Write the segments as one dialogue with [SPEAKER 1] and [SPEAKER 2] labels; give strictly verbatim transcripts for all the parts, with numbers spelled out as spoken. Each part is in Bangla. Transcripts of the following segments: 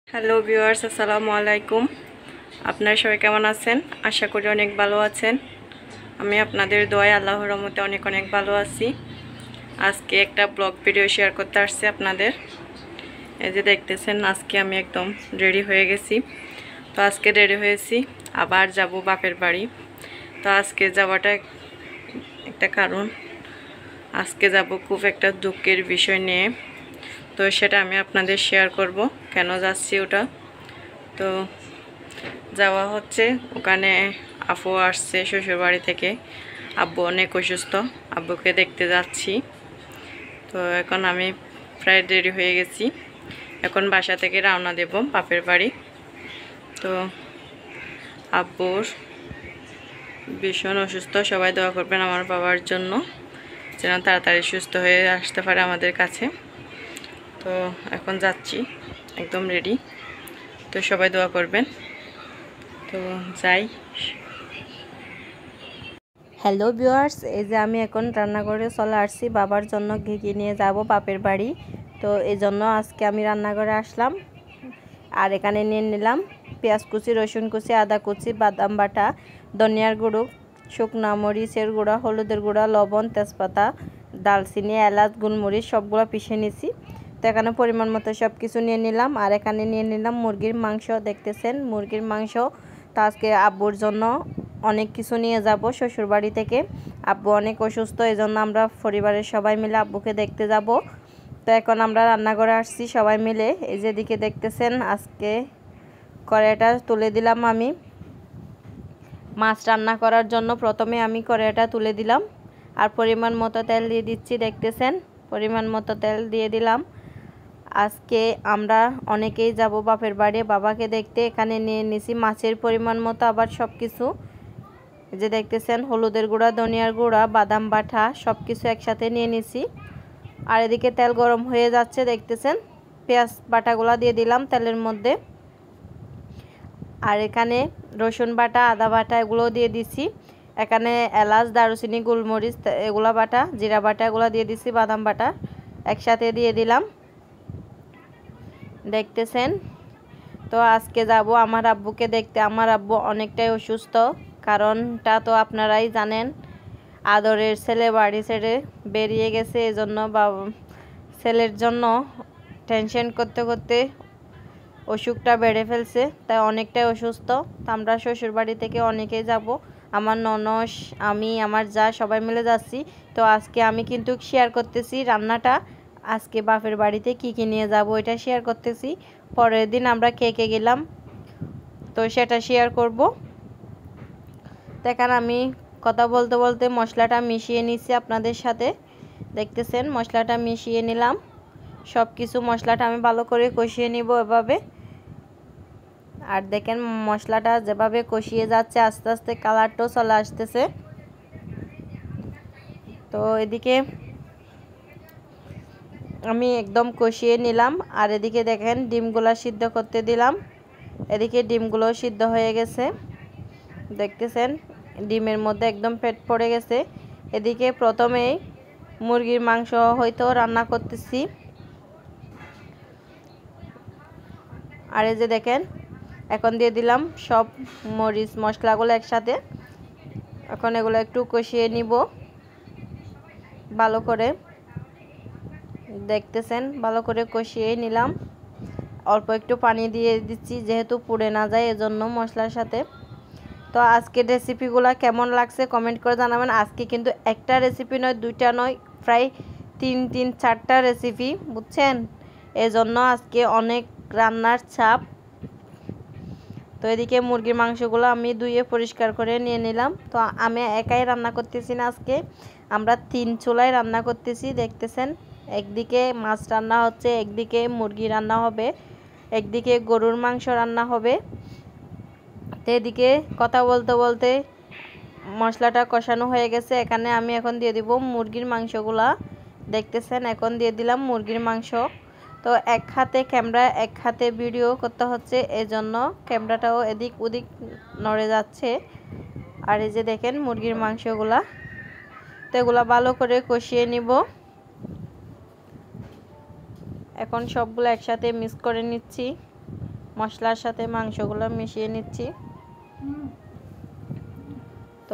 [SPEAKER 1] হ্যালো ভিউয়ার্স, আসসালামু আলাইকুম। আপনারা সবাই কেমন আছেন? আশা করি অনেক ভালো আছেন। আমি আপনাদের দোয়ায় আল্লাহর রহমতে অনেক অনেক ভালো আছি। আজকে একটা ব্লগ ভিডিও শেয়ার করতে আসছি আপনাদের। এই যে দেখতেছেন, আজকে আমি একদম রেডি হয়ে গেছি। তো আজকে রেডি হয়েছি, আবার যাব বাপের বাড়ি। তো আজকে যাওয়াটা একটা কারণ, আজকে যাব খুব একটা দুঃখের বিষয় নিয়ে। তো সেটা আমি আপনাদের শেয়ার করব কেন যাচ্ছি ওটা। তো যাওয়া হচ্ছে, ওখানে আফু আসছে শ্বশুরবাড়ি থেকে। আব্বু অনেক অসুস্থ, আব্বুকে দেখতে যাচ্ছি। তো এখন আমি প্রায় দেরি হয়ে গেছি, এখন বাসা থেকে রওনা দেব বাপের বাড়ি। তো আব্বুর ভীষণ অসুস্থ, সবাই দোয়া করবেন আমার বাবার জন্য, যেন তাড়াতাড়ি সুস্থ হয়ে আসতে পারে আমাদের কাছে। তো এখন যাচ্ছি, একদম রেডি। তো সবাই দোয়া করবেন। তো যাই।
[SPEAKER 2] হ্যালো ভিউয়ার্স, এই যে আমি এখন রান্না করে চলে আসছি বাবার জন্য ঘি নিয়ে যাব বাপের বাড়ি। তো এই জন্য আজকে আমি রান্নাঘরে আসলাম। আর এখানে নিয়ে নিলাম পেঁয়াজ কুচি, রসুন কুচি, আদা কুচি, বাদাম বাটা, ধনিয়ার গুঁড়ো, শুকনা মরিচের গুঁড়া, হলুদের গুঁড়া, লবণ, তেজপাতা, দালচিনি, এলাচ, গোলমরিচ সবগুলো পিষে নিছি। তো এখানে পরিমাণ মতো সব কিছু নিয়ে নিলাম। আর এখানে নিয়ে নিলাম মুরগির মাংস। দেখতেছেন মুরগির মাংস। তো আজকে আব্বুর জন্য অনেক কিছু নিয়ে যাব শ্বশুরবাড়ি থেকে। আব্বু অনেক অসুস্থ, এই জন্য আমরা পরিবারের সবাই মিলে আব্বুকে দেখতে যাব। তো এখন আমরা রান্নাঘরে আসছি সবাই মিলে। এই যেদিকে দেখতেছেন, আজকে কড়াইটা তুলে দিলাম আমি মাছ রান্না করার জন্য। প্রথমে আমি কড়াইটা তুলে দিলাম আর পরিমাণ মতো তেল দিয়ে দিচ্ছি। দেখতেছেন পরিমাণ মতো তেল দিয়ে দিলাম। আজকে আমরা অনেকেই যাব বাপের বাড়ি বাবাকে দেখতে। এখানে নিয়ে নিছি মাছের পরিমাণ মতো, আবার সব কিছু যে দেখতেছেন হলুদের গুঁড়া, ধনিয়ার গুঁড়া, বাদাম বাটা সব কিছু একসাথে নিয়ে নিছি। আর এদিকে তেল গরম হয়ে যাচ্ছে, দেখতেছেন পেঁয়াজ বাটাগুলো দিয়ে দিলাম তেলের মধ্যে। আর এখানে রসুন বাটা, আদা বাটা এগুলো দিয়ে দিছি। এখানে এলাচ, দারুচিনি, গোলমরিচ এগুলা বাটা, জিরা বাটা এগুলো দিয়ে দিছি, বাদাম বাটা একসাথে দিয়ে দিলাম। দেখতেছেন। তো আজকে যাব আমার আব্বুকে দেখতে। আমার আব্বু অনেকটাই অসুস্থ, কারণটা তো আপনারাই জানেন। আদরের ছেলে বাড়ি ছেড়ে বেরিয়ে গেছে, এজন্য বাবা ছেলের জন্য টেনশন করতে করতে অসুখটা বেড়ে ফেলছে, তাই অনেকটাই অসুস্থ। তো আমরা শ্বশুর বাড়ি থেকে অনেকেই যাব, আমার ননস, আমি, আমার যা সবাই মিলে যাচ্ছি। তো আজকে আমি কিন্তু শেয়ার করতেছি রান্নাটা, আজকে বাপের বাড়িতে কি কি নিয়ে যাব এটা শেয়ার করতেছি। পরের দিন আমরা কে কে গেলাম তো সেটা শেয়ার করব। দেখেন আমি কথা বলতে বলতে মশলাটা মিশিয়ে নিচ্ছি আপনাদের সাথে। দেখতেছেন মশলাটা মিশিয়ে নিলাম, সব কিছু মশলাটা আমি ভালো করে কষিয়ে নিব এভাবে। আর দেখেন মশলাটা যেভাবে কষিয়ে যাচ্ছে আস্তে আস্তে কালারটাও চলে আসতেছে। তো এদিকে আমি একদম কষিয়ে নিলাম। আর এদিকে দেখেন ডিমগুলো সিদ্ধ করতে দিলাম। এদিকে ডিমগুলো সিদ্ধ হয়ে গেছে, দেখতেছেন ডিমের মধ্যে একদম পেট পড়ে গেছে। এদিকে প্রথমেই মুরগির মাংস হয়তো রান্না করতেছি। আর এই যে দেখেন এখন দিয়ে দিলাম সব মরিচ মশলাগুলো একসাথে। এখন এগুলো একটু কষিয়ে নিব ভালো করে। দেখতেছেন ভালো করে কষিয়ে নিলাম। অল্প একটু পানি দিয়ে দিচ্ছি যেহেতু পুড়ে না যায় এজন্য মশলার সাথে। তো আজকের রেসিপিগুলো কেমন লাগছে কমেন্ট করে জানাবেন। আজকে কিন্তু একটা রেসিপি নয়, দুইটা নয়, প্রায় তিন তিন চারটা রেসিপি, বুঝছেন। এজন্য আজকে অনেক রান্নার চাপ। তো এদিকে মুরগির মাংসগুলো আমি ধুয়ে পরিষ্কার করে নিয়ে নিলাম। তো আমি একাই রান্না করতেছি না, আজকে আমরা তিন চুলায় রান্না করতেছি। দেখতেছেন একদিকে মাছ রান্না হচ্ছে, একদিকে মুরগি রান্না হবে, একদিকে গরুর মাংস রান্না হবে। তো এদিকে কথা বলতে বলতে মশলাটা কষানো হয়ে গেছে। এখানে আমি এখন দিয়ে দিব মুরগির মাংসগুলা। দেখতেছেন এখন দিয়ে দিলাম মুরগির মাংস। তো এক হাতে ক্যামেরা এক হাতে ভিডিও করতে হচ্ছে, এজন্য ক্যামেরাটাও এদিক ওদিক নড়ে যাচ্ছে। আর এই যে দেখেন মুরগির মাংসগুলা, তো এগুলা ভালো করে কষিয়ে নিব। এখন সবগুলো একসাথে মিক্স করে নিচ্ছি। মশলার সাথে মাংসগুলো মিশিয়ে নিচ্ছি। তো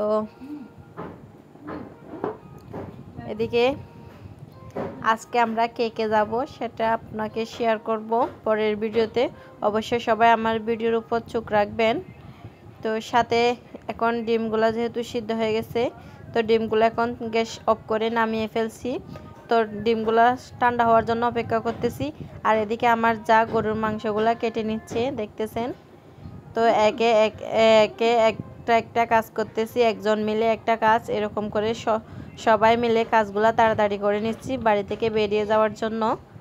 [SPEAKER 2] এদিকে আজকে আমরা কে কে যাব সেটা আপনাকে শেয়ার করব পরের ভিডিওতে। অবশ্যই সবাই আমার ভিডিওর উপর চোখ রাখবেন। তো সাথে এখন ডিমগুলো যেহেতু সিদ্ধ হয়ে গেছে, তো ডিমগুলো এখন গ্যাস অফ করে নামিয়ে ফেলছি। তো ডিমগুলো ঠান্ডা হওয়ার জন্য অপেক্ষা করতেছি। আর এদিকে আমার যা গরুর মাংসগুলো কেটে নিচ্ছে দেখতেছেন। তো একে এক একে একটা একটা কাজ করতেছি, একজন মিলে একটা কাজ, এরকম করে সবাই মিলে কাজগুলো তাড়াতাড়ি করে নিচ্ছি বাড়ি থেকে বেরিয়ে যাওয়ার জন্য।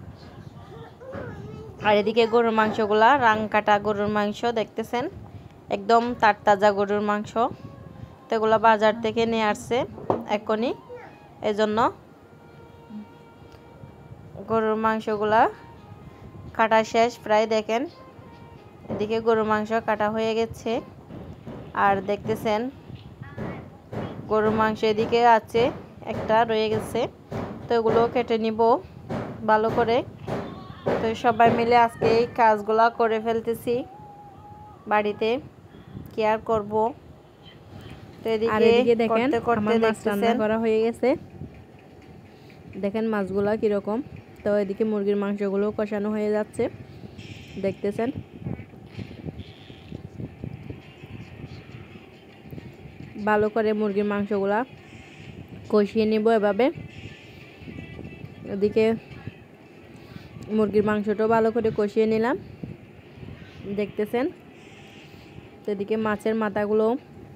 [SPEAKER 2] আর এদিকে গরুর মাংসগুলা রাং কাটা গরুর মাংস দেখতেছেন, একদম তারতাজা গরুর মাংস। তো এগুলো বাজার থেকে নিয়ে আসছে এখনই, এজন্য গরুর মাংসগুলা কাটা শেষ প্রায়। দেখেন এদিকে গরুর মাংস কাটা হয়ে গেছে। আর দেখতেছেন গরুর মাংস এদিকে আছে, একটা রয়ে গেছে। তো এগুলো কেটে নিব ভালো করে। তো সবাই মিলে আজকে এই কাজগুলা করে ফেলতেছি বাড়িতে, কি আর করব। তো এদিকে দেখেন আমার মাছ রান্না করা হয়ে গেছে, দেখেন মাছগুলা কিরকম। তো এদিকে মুরগির মাংসগুলো কষানো হয়ে যাচ্ছে দেখতেছেন। ভালো করে মুরগির মাংসগুলা কষিয়ে নিব এভাবে। ওদিকে মুরগির মাংসটাও ভালো করে কষিয়ে নিলাম দেখতেছেন। তো এদিকে মাছের মাথাগুলো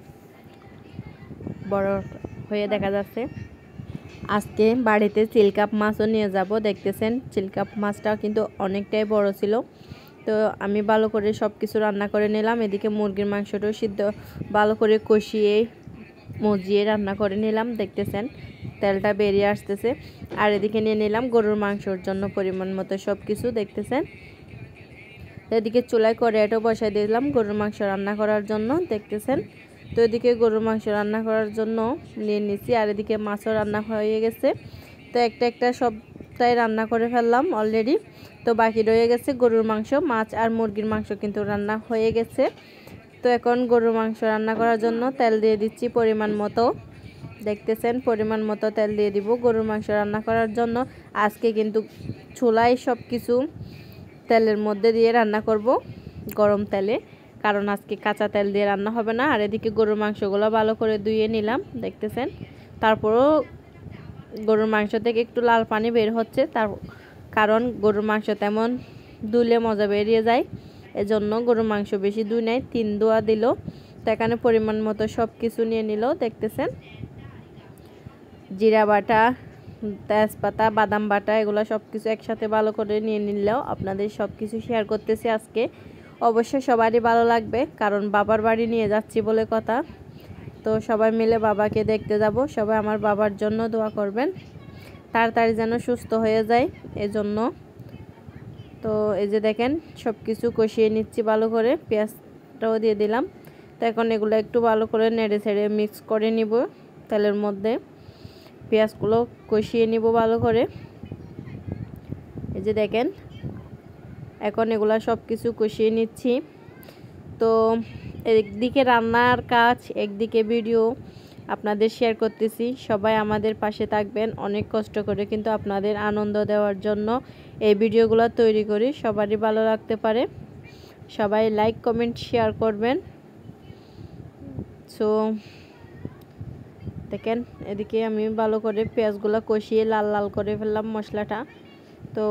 [SPEAKER 2] বড় হয়ে দেখা যাচ্ছে। আজকে বাড়িতে চিলকাপ মাছও নিয়ে যাব দেখতেছেন। চিলকাপ মাছটাও কিন্তু অনেকটাই বড় ছিল। তো আমি ভালো করে সব কিছু রান্না করে নিলাম। এদিকে মুরগির মাংসটাও সিদ্ধ ভালো করে কষিয়ে মজিয়ে রান্না করে নিলাম দেখতেছেন, তেলটা বেরিয়ে আসতেছে। আর এদিকে নিয়ে নিলাম গরুর মাংসর জন্য পরিমাণ মতো সব কিছু দেখতেছেন। এদিকে চুলায় কড়াইটাও বসাই দিলাম গরুর মাংস রান্না করার জন্য দেখতেছেন। তো এদিকে গরুর মাংস রান্না করার জন্য নিয়ে নিচ্ছি। আর এদিকে মাছও রান্না হয়ে গেছে। তো একটা একটা সবটাই রান্না করে ফেললাম অলরেডি। তো বাকি রয়ে গেছে গরুর মাংস, মাছ আর মুরগির মাংস কিন্তু রান্না হয়ে গেছে। তো এখন গরুর মাংস রান্না করার জন্য তেল দিয়ে দিচ্ছি পরিমাণ মতো দেখতেছেন। পরিমাণ মতো তেল দিয়ে দিব গরুর মাংস রান্না করার জন্য। আজকে কিন্তু চুলায় সব কিছু তেলের মধ্যে দিয়ে রান্না করব, গরম তেলে, কারণ আজকে কাঁচা তেল দিয়ে রান্না হবে না। আর এদিকে গরুর মাংসগুলো ভালো করে ধুয়ে নিলাম দেখতেছেন। তারপরও গরুর মাংস থেকে একটু লাল পানি বের হচ্ছে, তার কারণ গরুর মাংস তেমন ধুলে মজা বেরিয়ে যায়, এজন্য গরুর মাংস বেশি ধুই নাই, তিন ধোয়া দিল। তো এখানে পরিমাণ মতো সব কিছু নিয়ে নিল দেখতেছেন। জিরা বাটা, তেজপাতা, বাদাম বাটা, এগুলো সব কিছু একসাথে ভালো করে নিয়ে নিলেও আপনাদের সব কিছু শেয়ার করতেছি আজকে। অবশ্যই সবারই ভালো লাগবে, কারণ বাবার বাড়ি নিয়ে যাচ্ছি বলে কথা। তো সবাই মিলে বাবাকে দেখতে যাব। সবাই আমার বাবার জন্য দোয়া করবেন, তাড়াতাড়ি যেন সুস্থ হয়ে যায় এজন্য। তো এই যে দেখেন সব কিছু কষিয়ে নিচ্ছি ভালো করে, পেঁয়াজটাও দিয়ে দিলাম। তো এখন এগুলো একটু ভালো করে নেড়ে ছেড়ে মিক্স করে নিব তেলের মধ্যে। পেঁয়াজগুলো কষিয়ে নিব ভালো করে। এই যে দেখেন এখন এগুলা সব কিছু কষিয়ে নিচ্ছি। তো একদিকে রান্নার কাজ, একদিকে ভিডিও আপনাদের শেয়ার করতেছি। সবাই আমাদের পাশে থাকবেন, অনেক কষ্ট করে কিন্তু আপনাদের আনন্দ দেওয়ার জন্য এই ভিডিওগুলো তৈরি করি, সবারই ভালো লাগতে পারে। সবাই লাইক কমেন্ট শেয়ার করবেন। সো দেখেন এদিকে আমি ভালো করে পেঁয়াজগুলো কষিয়ে লাল লাল করে ফেললাম মশলাটা। তো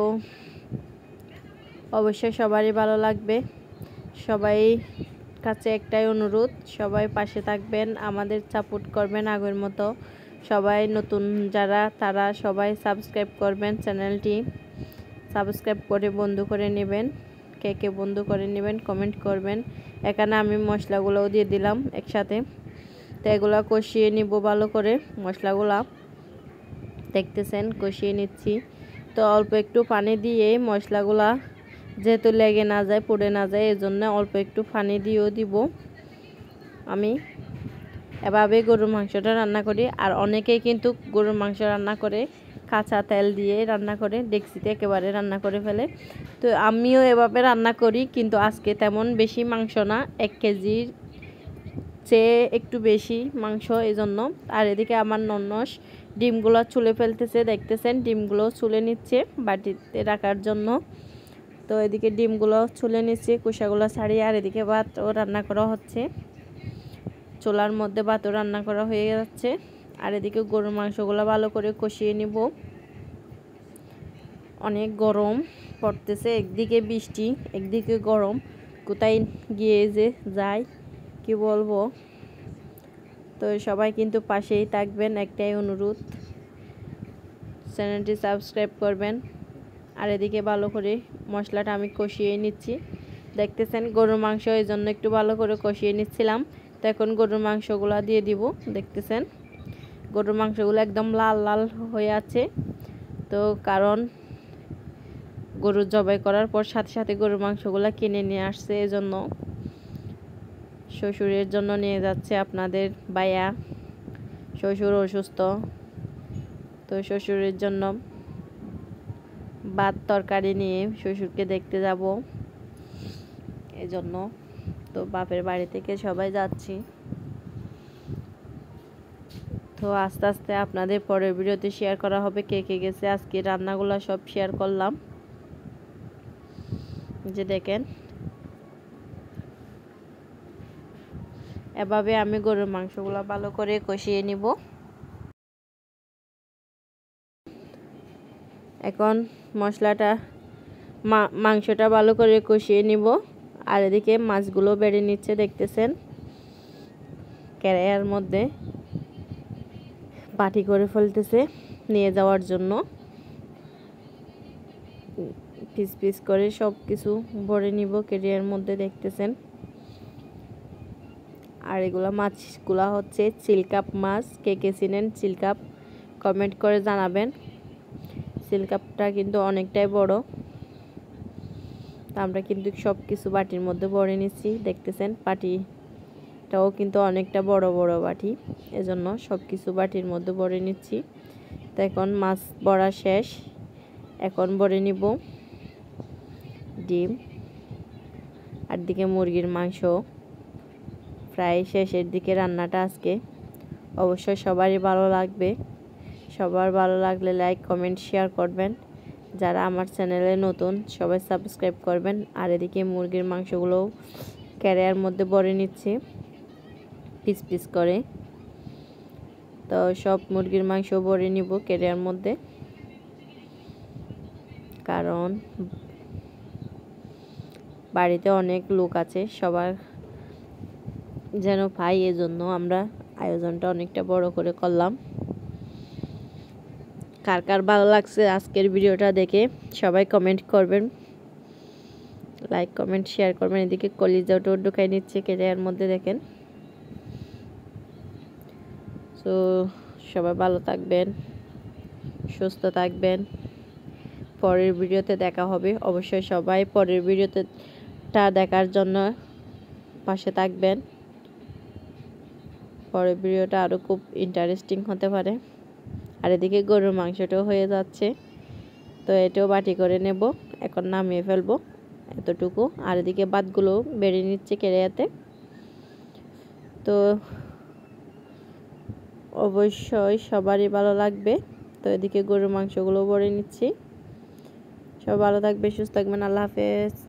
[SPEAKER 2] অবশ্যই সবারই ভালো লাগবে। সবাই কাছে একটাই অনুরোধ, সবাই পাশে থাকবেন, আমাদের সাপোর্ট করবেন আগের মতো। সবাই নতুন যারা তারা সবাই সাবস্ক্রাইব করবেন, চ্যানেলটি সাবস্ক্রাইব করে বন্ধু করে নেবেন। কে কে বন্ধু করে নেবেন কমেন্ট করবেন। এখানে আমি মশলাগুলোও দিয়ে দিলাম একসাথে। তো এগুলো কষিয়ে নিব ভালো করে, মশলাগুলা দেখতেছেন কষিয়ে নিচ্ছি। তো অল্প একটু পানি দিয়ে মশলাগুলা যেহেতু লেগে না যায়, পুড়ে না যায়, এজন্য অল্প একটু পানি দিয়েও দিব। আমি এভাবে গরুর মাংসটা রান্না করি। আর অনেকেই কিন্তু গরুর মাংস রান্না করে কাঁচা তেল দিয়ে রান্না করে ডেকচিতে একেবারে রান্না করে ফেলে। তো আমিও এভাবে রান্না করি, কিন্তু আজকে তেমন বেশি মাংস না, এক কেজির চেয়ে একটু বেশি মাংস, এই জন্য। আর এদিকে আমার ননস ডিমগুলো চুলে ফেলতেছে, দেখতেছেন ডিমগুলো চুলে নিচ্ছে বাটিতে রাখার জন্য। তো এদিকে ডিমগুলো চুলে নিচ্ছে, কুসাগুলো ছাড়িয়ে। আর এদিকে ভাতও রান্না করা হচ্ছে, চুলার মধ্যে ভাতও রান্না করা হয়ে যাচ্ছে। আর এদিকে গরুর মাংসগুলো ভালো করে কষিয়ে নিব। অনেক গরম পড়তেছে, একদিকে বৃষ্টি একদিকে গরম, কোথায় গিয়ে যে যায় কি বলবো। তো সবাই কিন্তু পাশেই থাকবেন, একটাই অনুরোধ, চ্যানেলটি সাবস্ক্রাইব করবেন। আর এদিকে ভালো করে মশলাটা আমি কষিয়ে নিচ্ছি, দেখতেছেন গরুর মাংস, এই জন্য একটু ভালো করে কষিয়ে নিচ্ছিলাম। তো এখন গরুর মাংসগুলো দিয়ে দিব, দেখতেছেন গরুর মাংসগুলো একদম লাল লাল হয়ে আছে। তো কারণ গরু জবাই করার পর সাথে সাথে গরুর মাংসগুলো কিনে নিয়ে আসছে, এজন্য। শ্বশুরের জন্য নিয়ে যাচ্ছে আপনাদের ভাইয়া, শ্বশুর অসুস্থ, তো শ্বশুরের জন্য ভাত তরকারি নিয়ে শ্বশুরকে দেখতে যাব, এজন্য। তো বাপের বাড়ি থেকে সবাই যাচ্ছি। তো আস্তে আস্তে আপনাদের পরের ভিডিওতে শেয়ার করা হবে কে কে গেছে। আজকে রান্নাগুলো সব শেয়ার করলাম, যে দেখেন এভাবে আমি গরুর মাংসগুলো ভালো করে কষিয়ে নিব। এখন মশলাটা মাংসটা ভালো করে কষিয়ে নিব। আর এদিকে মাছগুলো বেড়ে নিচ্ছে, দেখতেছেন কড়াইয়ের মধ্যে পাটি করে ফেলতেছে নিয়ে যাওয়ার জন্য, পিস পিস করে সব কিছু ভরে নিব কড়াইয়ের মধ্যে, দেখতেছেন। আর এগুলো মাছগুলা হচ্ছে চিলকাপ মাছ, কে কে চিনেন চিলকাপ কমেন্ট করে জানাবেন। চিলকাপটা কিন্তু অনেকটাই বড়। আমরা কিন্তু সব কিছু বাটির মধ্যে ভরে নিচ্ছি, দেখতেছেন বাটিটাও কিন্তু অনেকটা বড় বড় বাটি, এজন্য সব কিছু বাটির মধ্যে ভরে নিচ্ছি। তো এখন মাছ ভরা শেষ, এখন ভরে নিব ডিম। আর দিকে মুরগির মাংস প্রায় শেষের দিকে রান্নাটা আজকে। অবশ্যই সবারই ভালো লাগবে, সবার ভালো লাগলে লাইক কমেন্ট শেয়ার করবেন। যারা আমার চ্যানেলে নতুন সবাই সাবস্ক্রাইব করবেন। আর এদিকে মুরগির মাংসগুলোও কড়াইয়ের মধ্যে ভরে নিচ্ছি পিস পিস করে। তো সব মুরগির মাংস ভরে নিব কড়াইয়ের মধ্যে, কারণ বাড়িতে অনেক লোক আছে, সবার যেন পাই, এজন্য আমরা আয়োজনটা অনেকটা বড় করে করলাম। কার কার ভালো লাগছে আজকের ভিডিওটা দেখে সবাই কমেন্ট করবেন, লাইক কমেন্ট শেয়ার করবেন। এদিকে কলিজাটাও ঢুকাই নিচ্ছে কড়াইয়ের মধ্যে, দেখেন। তো সবাই ভালো থাকবেন, সুস্থ থাকবেন। পরের ভিডিওতে দেখা হবে। অবশ্যই সবাই পরের ভিডিওতে টা দেখার জন্য পাশে থাকবেন। পরের ভিডিওটা আরও খুব ইন্টারেস্টিং হতে পারে। আর এদিকে গরুর মাংসটাও হয়ে যাচ্ছে, তো এটাও বাটি করে নেব, এখন নামিয়ে ফেলবো এতটুকু। আর এদিকে ভাতগুলো বেড়ে নিচ্ছে কড়াইতে। তো অবশ্যই সবারই ভালো লাগবে। তো এদিকে গরুর মাংসগুলো ভরে নিচ্ছি। সবাই ভালো থাকবে, সুস্থ থাকবেন। আল্লাহ হাফেজ।